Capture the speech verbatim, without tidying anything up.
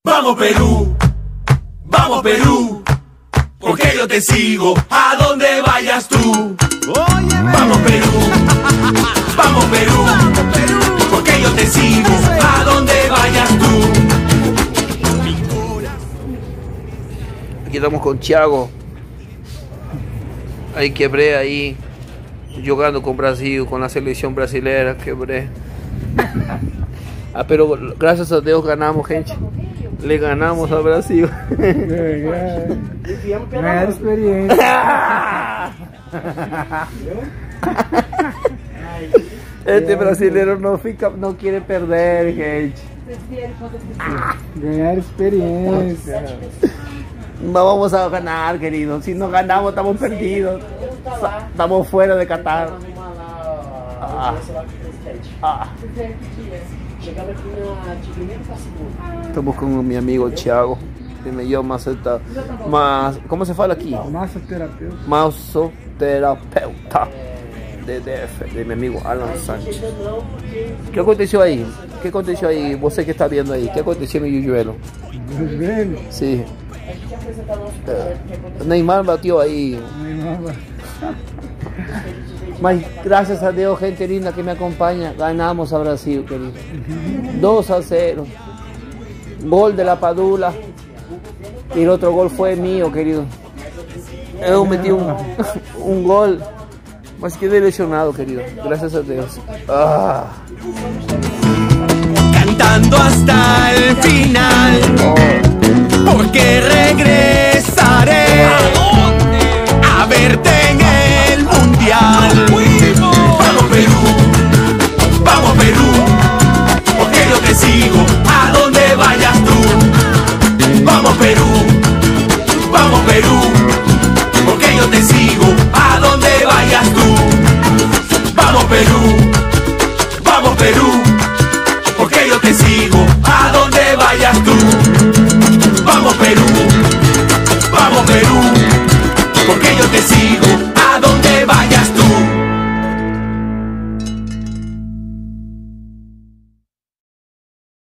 Vamos Perú, vamos Perú, porque yo te sigo a donde vayas tú. Vamos Perú, vamos Perú, porque yo te sigo a donde vayas tú. Aquí estamos con Thiago. Ahí quebré ahí, jugando con Brasil, con la selección brasileña, quebré. Ah, pero gracias a Dios ganamos, gente. Le ganamos a Brasil. Ganhar experiência. Este brasileiro no fica, no quiere perder, gente. Ganhar experiência. Vamos a ganar, querido. Si no ganamos, estamos perdidos. Estamos fuera de Qatar. Ah. Ah. Estamos con mi amigo Thiago. Dime yo, maseta, mas, ¿cómo se fala aqui? Massoterapeuta. Massoterapeuta de D F, de mi amigo Alan Sánchez. ¿Qué aconteció aí? ¿Qué aconteció aí? Você que está viendo aí, ¿qué aconteció no Yujuelo? Joelho? Sí. Neymar batió ahí. Neymar. Mas gracias a Dios, gente linda que me acompaña, ganamos a Brasil, querido. dos a cero. Gol de la Padula. Y el otro gol fue mío, querido. Yo metí un, un gol. Mas quedé lesionado, querido. Gracias a Dios. Ah. Cantando hasta el final.